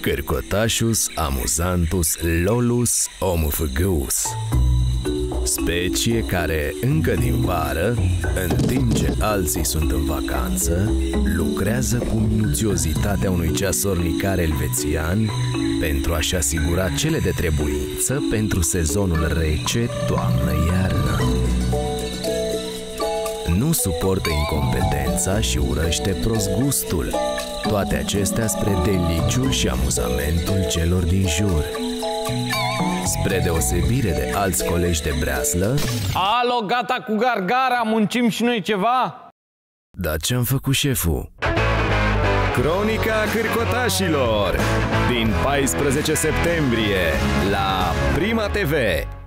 Cârcotașus amuzantus lolus omufăgăus. Specie care, încă din vară, în timp ce alții sunt în vacanță, lucrează cu minuțiozitatea unui ceasornicar elvețian pentru a-și asigura cele de trebuință pentru sezonul rece toamnă-iarnă. Nu suportă incompetența și urăște prost gustul. Toate acestea spre deliciul și amuzamentul celor din jur. Spre deosebire de alți colegi de breaslă... Alo, gata cu gargara, muncim și noi ceva? Dar ce-am făcut, șeful? Cronica Cârcotașilor din 14 septembrie la Prima TV.